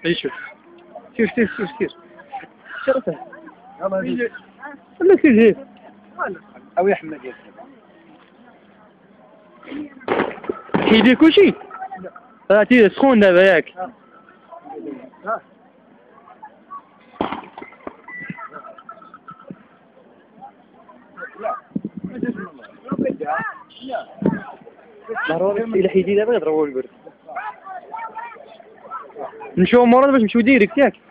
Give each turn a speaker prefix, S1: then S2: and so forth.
S1: اي شوف سير شرطه
S2: يلا
S1: ولا سير
S2: او يا حماد يا
S1: كيدير كلشي عرفتي سخون دابا ياك ضروري الى حيدي دابا يضربوا البرد نمشيو مورا باش نمشيو ديريكت ياك